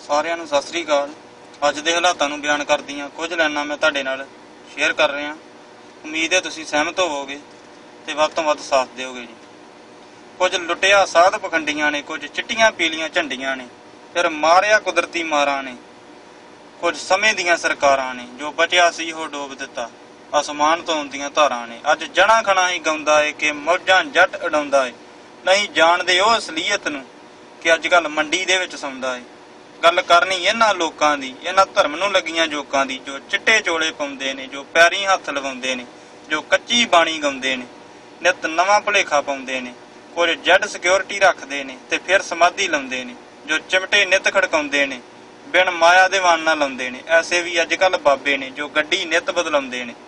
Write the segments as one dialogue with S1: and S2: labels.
S1: ਸਾਰਿਆਂ ਨੂੰ ਸਤਿ ਸ੍ਰੀ ਅਕਾਲ। ਅੱਜ ਦੇ ਹਾਲਾਤਾਂ ਨੂੰ ਬਿਆਨ ਕਰਦੀਆਂ ਕੁਝ ਲਾਈਨਾਂ ਮੈਂ ਤੁਹਾਡੇ ਨਾਲ ਸ਼ੇਅਰ ਕਰ ਰਿਹਾ। ਉਮੀਦ ਹੈ ਤੁਸੀਂ ਸਹਿਮਤ ਹੋਵੋਗੇ ਤੇ ਵੱਧ ਤੋਂ ਵੱਧ ਸਾਥ ਦਿਓਗੇ ਜੀ। ਕੁਝ ਲੁੱਟਿਆ ਸਾਧ ਪਖੰਡੀਆਂ ਨੇ, ਕੁਝ ਚਿੱਟੀਆਂ ਪੀਲੀਆਂ ਝੰਡੀਆਂ ਨੇ, ਫਿਰ ਮਾਰਿਆ ਕੁਦਰਤੀ ਮਾਰਾਂ ਨੇ। ਕੁਝ ਸਮੇਂ ਦੀਆਂ ਸਰਕਾਰਾਂ ਨੇ, ਜੋ ਬਚਿਆ ਸੀ ਉਹ ਡੋਬ ਦਿੱਤਾ ਆਸਮਾਨ ਤੋਂ ਆਉਂਦੀਆਂ ਧਾਰਾਂ ਨੇ। ਅੱਜ ਜਣਾ ਖਣਾ ਹੀ ਗਾਉਂਦਾ ਏ ਕਿ ਮੌਜਾਂ ਜੱਟ ਉਡਾਉਂਦਾ ਏ, ਨਹੀਂ ਜਾਣਦੇ ਉਹ ਅਸਲੀਅਤ ਨੂੰ ਕਿ ਅੱਜ ਕੱਲ੍ਹ ਮੰਡੀ ਦੇ ਵਿੱਚ ਸੌਂਦਾ ਏ। ਗੱਲ ਕਰਨੀ ਇਹਨਾਂ ਲੋਕਾਂ ਦੀ, ਇਹਨਾਂ ਧਰਮ ਨੂੰ ਲੱਗੀਆਂ ਜੋਕਾਂ ਦੀ, ਜੋ ਚਿੱਟੇ ਚੋਲੇ ਪਾਉਂਦੇ ਨੇ, ਜੋ ਪੈਰੀਂ ਹੱਥ ਲਵਾਉਂਦੇ ਨੇ, ਜੋ ਕੱਚੀ ਬਾਣੀ ਗਾਉਂਦੇ ਨੇ, ਨਿੱਤ ਨਵਾਂ ਭੁਲੇਖਾ ਪਾਉਂਦੇ ਨੇ। ਕੁਝ ਜੈਡ ਸਿਕਿਉਰਿਟੀ ਰੱਖਦੇ ਨੇ ਤੇ ਫਿਰ ਸਮਾਧੀ ਲਾਉਂਦੇ ਨੇ, ਜੋ ਚਿਮਟੇ ਨਿੱਤ ਖੜਕਾਉਂਦੇ ਨੇ, ਬਿਨ ਮਾਇਆ ਦੇ ਵਾਨਾਂ ਲਾਉਂਦੇ ਨੇ। ਐਸੇ ਵੀ ਅੱਜ ਕੱਲ੍ਹ ਬਾਬੇ ਨੇ ਜੋ ਗੱਡੀ ਨਿੱਤ ਬਦਲਾਉਂਦੇ ਨੇ।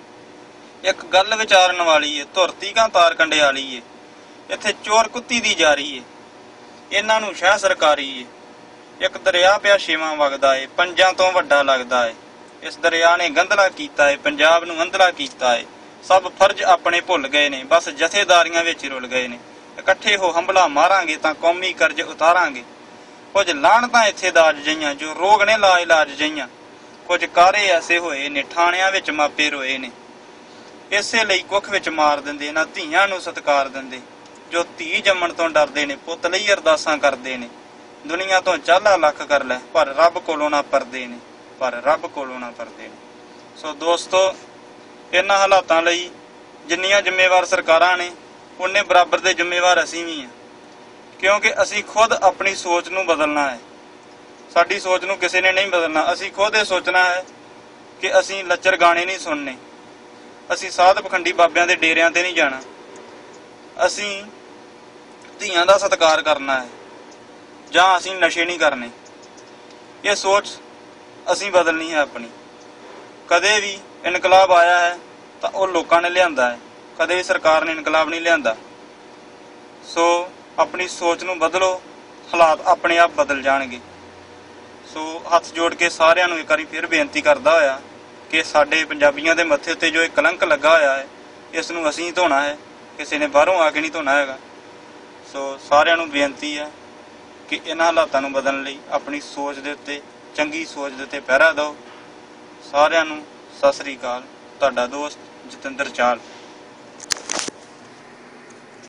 S1: ਇੱਕ ਗੱਲ ਵਿਚਾਰਨ ਵਾਲੀ ਏ, ਧੁਰਤੀ ਕਾਂ ਤਾਰ ਕੰਡਿਆਲੀ ਏ, ਇੱਥੇ ਚੋਰ ਕੁੱਤੀ ਦੀ ਜਾਰੀ ਏ, ਇਹਨਾਂ ਨੂੰ ਸ਼ਹਿ ਸਰਕਾਰੀ ਏ। ਇੱਕ ਦਰਿਆ ਪਿਆ ਛੇਵਾਂ ਵਗਦਾ ਏ, ਪੰਜਾਂ ਤੋਂ ਵੱਡਾ ਲੱਗਦਾ ਏ। ਇਸ ਦਰਿਆ ਨੇ ਗੰਧਲਾ ਕੀਤਾ ਏ, ਪੰਜਾਬ ਨੂੰ ਅੰਧਲਾ ਕੀਤਾ ਏ। ਸਭ ਫਰਜ਼ ਆਪਣੇ ਭੁੱਲ ਗਏ ਨੇ, ਬਸ ਜਥੇਦਾਰੀਆਂ ਵਿੱਚ ਰੁਲ ਗਏ ਨੇ। ਇਕੱਠੇ ਹੋ ਹੰਭਲਾ ਮਾਰਾਂਗੇ ਤਾਂ ਕੌਮੀ ਕਰਜ਼ ਉਤਾਰਾਂਗੇ। ਕੁਝ ਲਾਹਣਤਾਂ ਇੱਥੇ ਦਾਜ ਜਈਆਂ, ਜੋ ਰੋਗ ਨੇ ਲਾ ਇਲਾਜ ਜਈਆਂ। ਕੁਝ ਕਾਰੇ ਐਸੇ ਹੋਏ ਨੇ, ਠਾਣਿਆਂ ਵਿੱਚ ਮਾਪੇ ਰੋਏ ਨੇ। ਇਸੇ ਲਈ ਕੁੱਖ ਵਿੱਚ ਮਾਰ ਦਿੰਦੇ ਨਾ ਧੀਆਂ ਨੂੰ ਸਤਿਕਾਰ ਦਿੰਦੇ, ਜੋ ਧੀ ਜੰਮਣ ਤੋਂ ਡਰਦੇ ਨੇ, ਪੁੱਤ ਲਈ ਅਰਦਾਸਾਂ ਕਰਦੇ ਨੇ। ਦੁਨੀਆ ਤੋਂ ਚਾਲਾ ਲੱਖ ਕਰ ਲੈ, ਪਰ ਰੱਬ ਕੋਲੋਂ ਨਾ ਪਰਦੇ ਨੇ, ਪਰ ਰੱਬ ਕੋਲੋਂ ਨਾ ਪਰਦੇ ਨੇ। ਸੋ ਦੋਸਤੋ, ਇਹਨਾਂ ਹਾਲਾਤਾਂ ਲਈ ਜਿੰਨੀਆਂ ਜ਼ਿੰਮੇਵਾਰ ਸਰਕਾਰਾਂ ਨੇ, ਉਨੇ ਬਰਾਬਰ ਦੇ ਜ਼ਿੰਮੇਵਾਰ ਅਸੀਂ ਵੀ ਹਾਂ, ਕਿਉਂਕਿ ਅਸੀਂ ਖੁਦ ਆਪਣੀ ਸੋਚ ਨੂੰ ਬਦਲਣਾ ਹੈ। ਸਾਡੀ ਸੋਚ ਨੂੰ ਕਿਸੇ ਨੇ ਨਹੀਂ ਬਦਲਣਾ। ਅਸੀਂ ਖੁਦ ਇਹ ਸੋਚਣਾ ਹੈ ਕਿ ਅਸੀਂ ਲੱਚਰ ਗਾਣੇ ਨਹੀਂ ਸੁਣਨੇ, ਅਸੀਂ ਸਾਧ ਪਖੰਡੀ ਬਾਬਿਆਂ ਦੇ ਡੇਰਿਆਂ ਤੇ ਨਹੀਂ ਜਾਣਾ, ਅਸੀਂ ਧੀਆਂ ਦਾ ਸਤਿਕਾਰ ਕਰਨਾ ਹੈ, ਜਾਂ ਅਸੀਂ ਨਸ਼ੇ ਨਹੀਂ ਕਰਨੇ। ਇਹ ਸੋਚ ਅਸੀਂ ਬਦਲਣੀ ਹੈ ਆਪਣੀ। ਕਦੇ ਵੀ ਇਨਕਲਾਬ ਆਇਆ ਹੈ ਤਾਂ ਉਹ ਲੋਕਾਂ ਨੇ ਲਿਆਂਦਾ ਹੈ, ਕਦੇ ਵੀ ਸਰਕਾਰ ਨੇ ਇਨਕਲਾਬ ਨਹੀਂ ਲਿਆਂਦਾ। ਸੋ ਆਪਣੀ ਸੋਚ ਨੂੰ ਬਦਲੋ, ਹਾਲਾਤ ਆਪਣੇ ਆਪ ਬਦਲ ਜਾਣਗੇ। ਸੋ ਹੱਥ ਜੋੜ ਕੇ ਸਾਰਿਆਂ ਨੂੰ ਇੱਕ ਵਾਰੀ ਫਿਰ ਬੇਨਤੀ ਕਰਦਾ ਹੋਇਆ ਕਿ ਸਾਡੇ ਪੰਜਾਬੀਆਂ ਦੇ ਮੱਥੇ ਉੱਤੇ ਜੋ ਇਹ ਕਲੰਕ ਲੱਗਾ ਹੋਇਆ ਹੈ, ਇਸ ਨੂੰ ਅਸੀਂ ਧੋਣਾ ਹੈ, ਕਿਸੇ ਨੇ ਬਾਹਰੋਂ ਆ ਕੇ ਨਹੀਂ ਧੋਣਾ ਹੈਗਾ। ਸੋ ਸਾਰਿਆਂ ਨੂੰ ਬੇਨਤੀ ਹੈ ਕਿ ਇਹਨਾਂ ਹਾਲਾਤਾਂ ਨੂੰ ਬਦਲਣ ਲਈ ਆਪਣੀ ਸੋਚ ਦੇ ਉੱਤੇ, ਚੰਗੀ ਸੋਚ ਦੇ ਉੱਤੇ ਪਹਿਰਾ ਦਿਓ। ਸਾਰਿਆਂ ਨੂੰ ਸਤਿ ਸ੍ਰੀ ਅਕਾਲ। ਤੁਹਾਡਾ ਦੋਸਤ ਜਤਿੰਦਰ ਚਾਲ।